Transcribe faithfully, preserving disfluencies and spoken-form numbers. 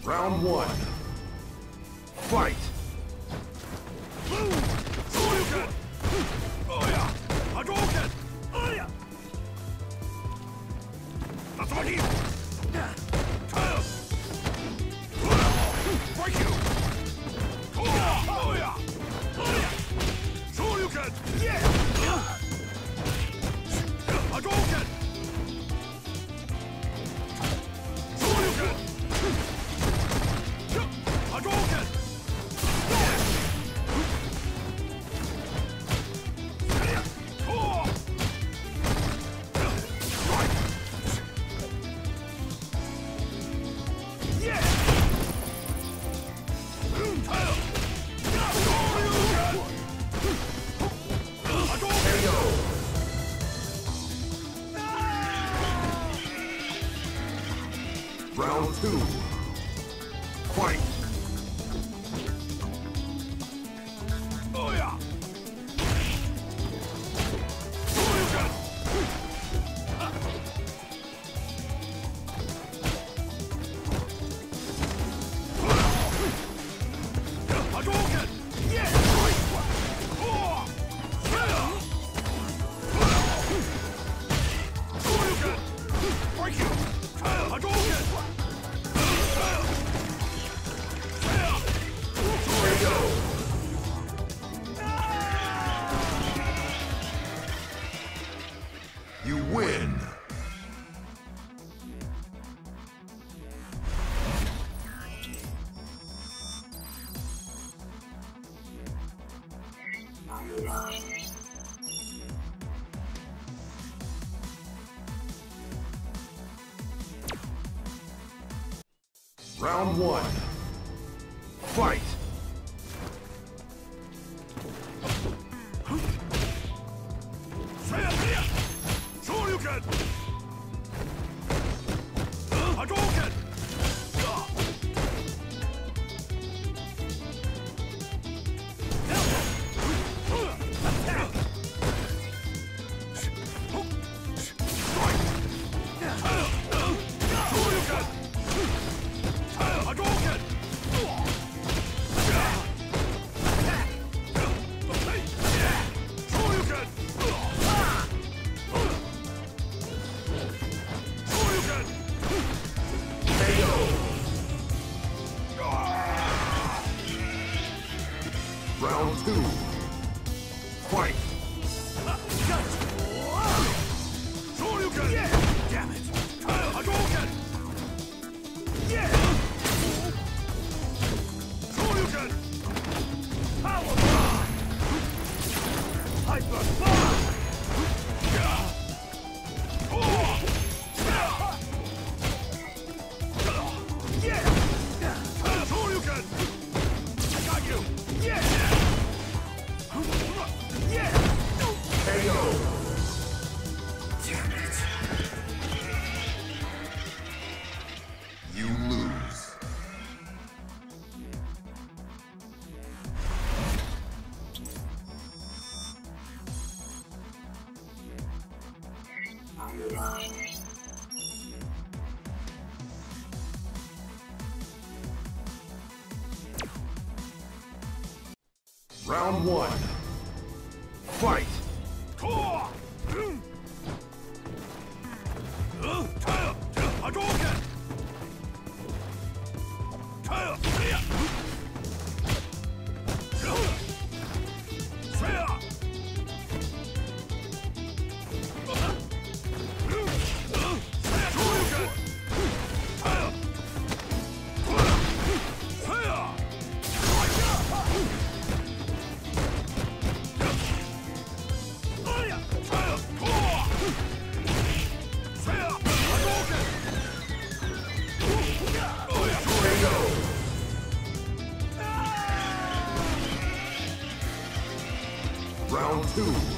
Round one. Fight! Shoryuken! Oh yeah! Hadouken! Oh yeah! Tatsumaki! Tail! Break you! Oh yeah! Shoryuken! Yeah! Hadouken! Shoryuken! Hadouken! Round two. Fight! Oh yeah! Shoryuken! Hadouken! Yeah! Oh! Shoryuken! Break you! Hadouken! You win! Round one. Fight! Shoryuken! Hadouken! Round two. Fight! Shoryuken! Yeah! Damn it! Hadouken! Yeah! Shoryuken! Power bomb! Hyper bomb! Yeah! Oh! Yeah! Shoryuken! I got you! Yeah! Yeah! K O! Damn it! You lose. Round one. Fight! Hadouken! Round two.